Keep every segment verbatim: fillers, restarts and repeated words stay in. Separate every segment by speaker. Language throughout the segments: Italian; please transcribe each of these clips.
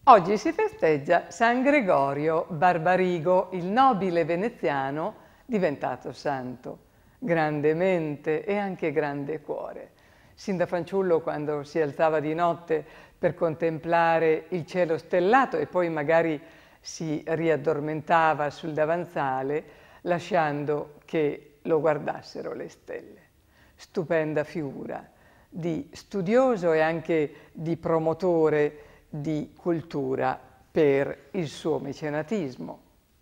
Speaker 1: Oggi si festeggia San Gregorio Barbarigo, il nobile veneziano diventato santo. Grande mente e anche grande cuore. Sin da fanciullo, quando si alzava di notte per contemplare il cielo stellato e poi magari si riaddormentava sul davanzale, lasciando che lo guardassero le stelle. Stupenda figura di studioso e anche di promotore di cultura per il suo mecenatismo.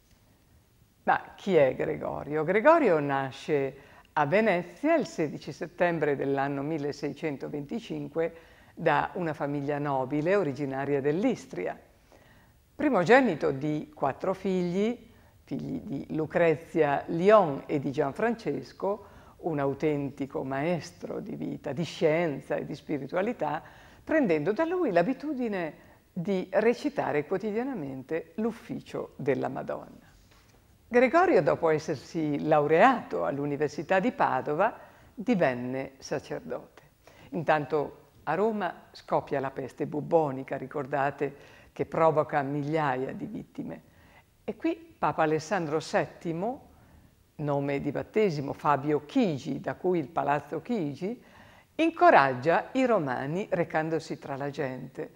Speaker 1: Ma chi è Gregorio? Gregorio nasce a Venezia il sedici settembre dell'anno milleseicentoventicinque da una famiglia nobile originaria dell'Istria. Primogenito di quattro figli, figli di Lucrezia Lion e di Gianfrancesco, un autentico maestro di vita, di scienza e di spiritualità, prendendo da lui l'abitudine di recitare quotidianamente l'ufficio della Madonna. Gregorio, dopo essersi laureato all'Università di Padova, divenne sacerdote. Intanto a Roma scoppia la peste bubbonica, ricordate, che provoca migliaia di vittime. E qui Papa Alessandro settimo, nome di battesimo Fabio Chigi, da cui il Palazzo Chigi, incoraggia i romani recandosi tra la gente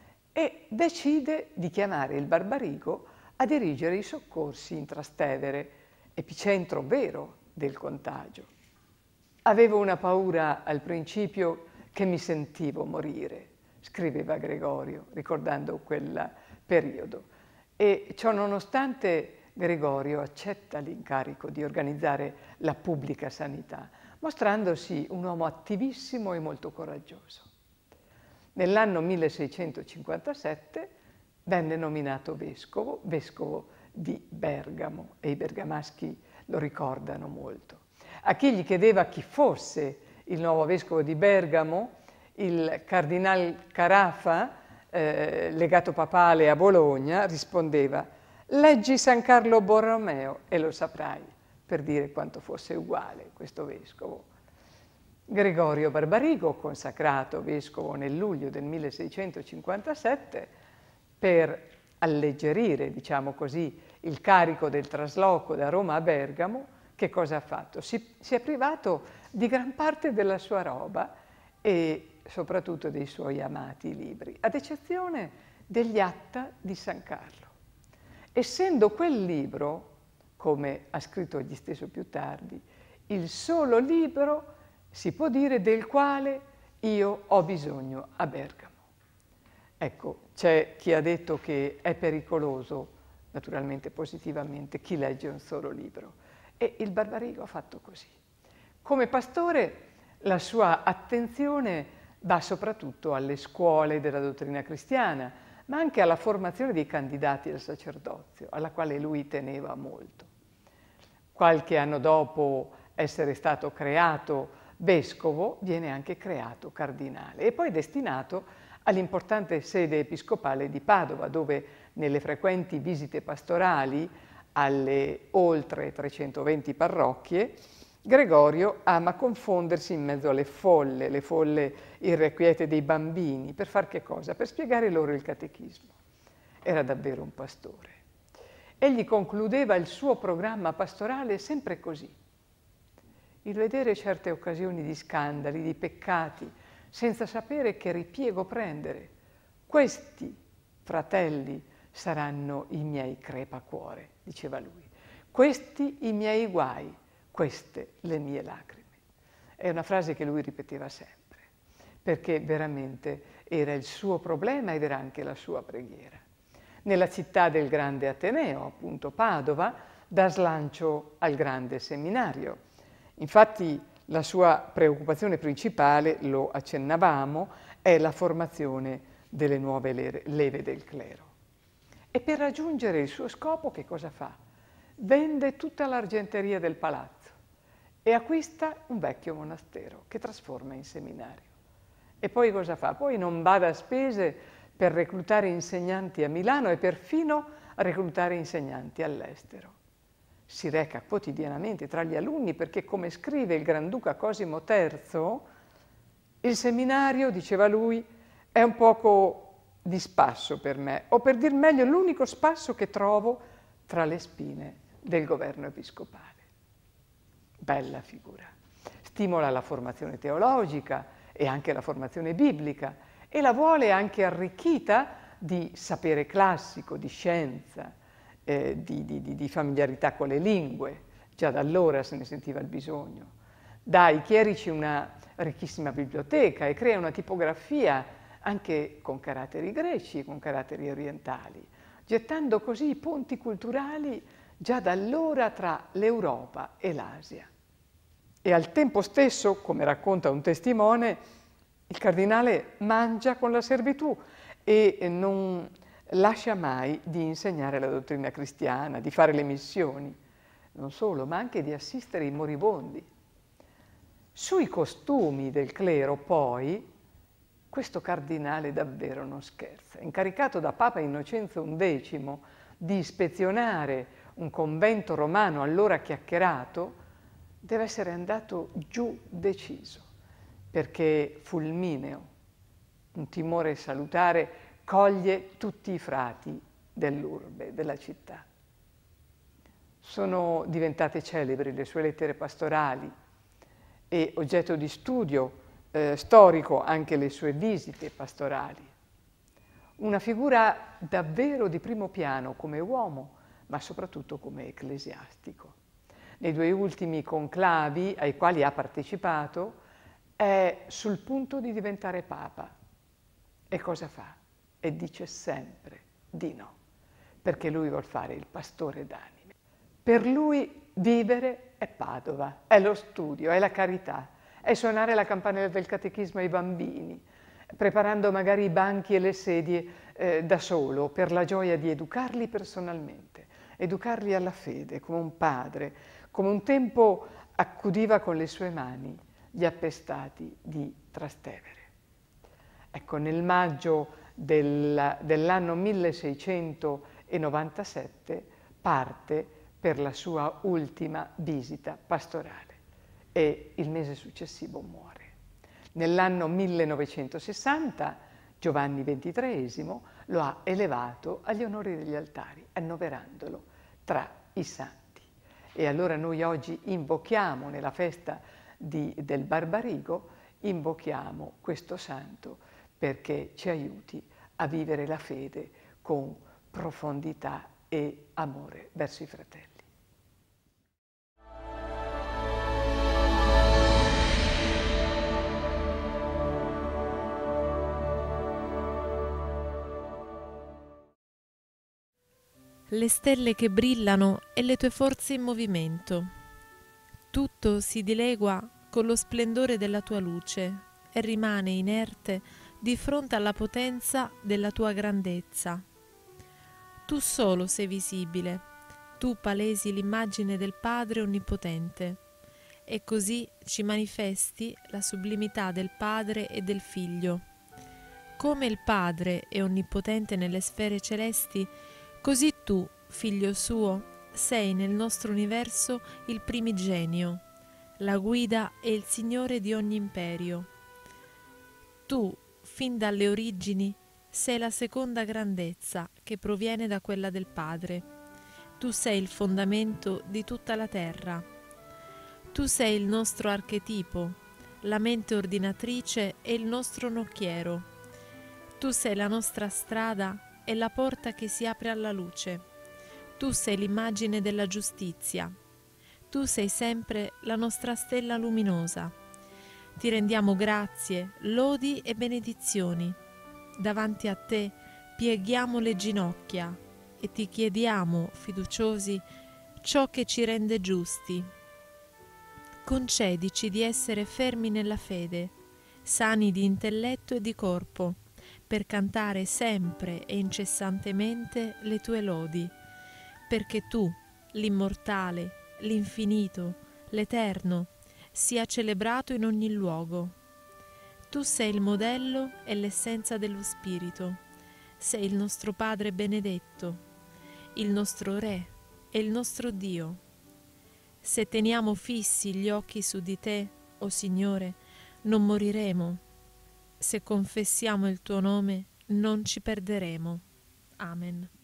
Speaker 1: e decide di chiamare il Barbarigo a dirigere i soccorsi in Trastevere, epicentro vero del contagio. Avevo una paura al principio che mi sentivo morire, scriveva Gregorio, ricordando quel periodo. E ciò nonostante Gregorio accetta l'incarico di organizzare la pubblica sanità, mostrandosi un uomo attivissimo e molto coraggioso. Nell'anno milleseicentocinquantasette venne nominato vescovo, vescovo di Bergamo, e i bergamaschi lo ricordano molto. A chi gli chiedeva chi fosse il nuovo vescovo di Bergamo, il cardinal Carafa, eh, legato papale a Bologna, rispondeva: «Leggi San Carlo Borromeo e lo saprai», per dire quanto fosse uguale questo vescovo. Gregorio Barbarigo, consacrato vescovo nel luglio del milleseicentocinquantasette, per alleggerire, diciamo così, il carico del trasloco da Roma a Bergamo, che cosa ha fatto? Si, si è privato di gran parte della sua roba e soprattutto dei suoi amati libri, ad eccezione degli Atta di San Carlo. Essendo quel libro, come ha scritto egli stesso più tardi, il solo libro, si può dire, del quale io ho bisogno a Bergamo. Ecco, c'è chi ha detto che è pericoloso, naturalmente positivamente, chi legge un solo libro. E il Barbarigo ha fatto così. Come pastore, la sua attenzione va soprattutto alle scuole della dottrina cristiana, ma anche alla formazione dei candidati al sacerdozio, alla quale lui teneva molto. Qualche anno dopo essere stato creato vescovo, viene anche creato cardinale e poi destinato all'importante sede episcopale di Padova, dove nelle frequenti visite pastorali alle oltre trecentoventi parrocchie, Gregorio ama confondersi in mezzo alle folle, le folle irrequiete dei bambini, per far che cosa? Per spiegare loro il catechismo. Era davvero un pastore. Egli concludeva il suo programma pastorale sempre così: il vedere certe occasioni di scandali, di peccati, senza sapere che ripiego prendere. Questi, fratelli, saranno i miei crepacuore, diceva lui. Questi i miei guai, queste le mie lacrime. È una frase che lui ripeteva sempre, perché veramente era il suo problema ed era anche la sua preghiera. Nella città del grande Ateneo, appunto Padova, dà slancio al grande seminario. Infatti la sua preoccupazione principale, lo accennavamo, è la formazione delle nuove leve del clero. E per raggiungere il suo scopo che cosa fa? Vende tutta l'argenteria del palazzo e acquista un vecchio monastero che trasforma in seminario. E poi cosa fa? Poi non bada a spese per reclutare insegnanti a Milano e perfino a reclutare insegnanti all'estero. Si reca quotidianamente tra gli alunni perché, come scrive il Granduca Cosimo terzo, il seminario, diceva lui, è un poco di spasso per me, o per dir meglio l'unico spasso che trovo tra le spine del governo episcopale. Bella figura. Stimola la formazione teologica e anche la formazione biblica e la vuole anche arricchita di sapere classico, di scienza, eh, di, di, di familiarità con le lingue. Già da allora se ne sentiva il bisogno. Dà ai chierici una ricchissima biblioteca e crea una tipografia anche con caratteri greci e con caratteri orientali, gettando così i ponti culturali già da allora tra l'Europa e l'Asia. E al tempo stesso, come racconta un testimone, il cardinale mangia con la servitù e non lascia mai di insegnare la dottrina cristiana, di fare le missioni, non solo, ma anche di assistere i moribondi. Sui costumi del clero, poi, questo cardinale davvero non scherza. Incaricato da Papa Innocenzo undicesimo di ispezionare un convento romano allora chiacchierato, deve essere andato giù deciso, perché fulmineo, un timore salutare, coglie tutti i frati dell'urbe, della città. Sono diventate celebri le sue lettere pastorali e oggetto di studio eh, storico anche le sue visite pastorali. Una figura davvero di primo piano come uomo, ma soprattutto come ecclesiastico. Nei due ultimi conclavi ai quali ha partecipato è sul punto di diventare papa. E cosa fa? E dice sempre di no, perché lui vuol fare il pastore d'anime. Per lui vivere è Padova, è lo studio, è la carità, è suonare la campanella del catechismo ai bambini, preparando magari i banchi e le sedie eh, da solo per la gioia di educarli personalmente, educarli alla fede come un padre, come un tempo accudiva con le sue mani gli appestati di Trastevere. Ecco, nel maggio del, dell'anno milleseicentonovantasette parte per la sua ultima visita pastorale e il mese successivo muore. Nell'anno millenovecentosessanta Giovanni ventitreesimo lo ha elevato agli onori degli altari, annoverandolo tra i santi. E allora noi oggi invochiamo nella festa di, del Barbarigo, invochiamo questo santo perché ci aiuti a vivere la fede con profondità e amore verso i fratelli.
Speaker 2: Le stelle che brillano e le tue forze in movimento. Tutto si dilegua con lo splendore della tua luce e rimane inerte di fronte alla potenza della tua grandezza. Tu solo sei visibile, tu palesi l'immagine del Padre Onnipotente, e così ci manifesti la sublimità del Padre e del Figlio. Come il Padre è onnipotente nelle sfere celesti, così tu, Figlio suo, sei nel nostro universo il primigenio, la guida e il Signore di ogni imperio. Tu, fin dalle origini, sei la seconda grandezza che proviene da quella del Padre. Tu sei il fondamento di tutta la terra. Tu sei il nostro archetipo, la mente ordinatrice e il nostro nocchiero. Tu sei la nostra strada e la porta che si apre alla luce. Tu sei l'immagine della giustizia. Tu sei sempre la nostra stella luminosa. Ti rendiamo grazie, lodi e benedizioni. Davanti a te pieghiamo le ginocchia e ti chiediamo, fiduciosi, ciò che ci rende giusti. Concedici di essere fermi nella fede, sani di intelletto e di corpo, per cantare sempre e incessantemente le tue lodi, perché tu, l'immortale, l'infinito, l'eterno, sia celebrato in ogni luogo. Tu sei il modello e l'essenza dello Spirito, sei il nostro Padre benedetto, il nostro Re e il nostro Dio. Se teniamo fissi gli occhi su di te, o Signore, non moriremo. Se confessiamo il tuo nome, non ci perderemo. Amen.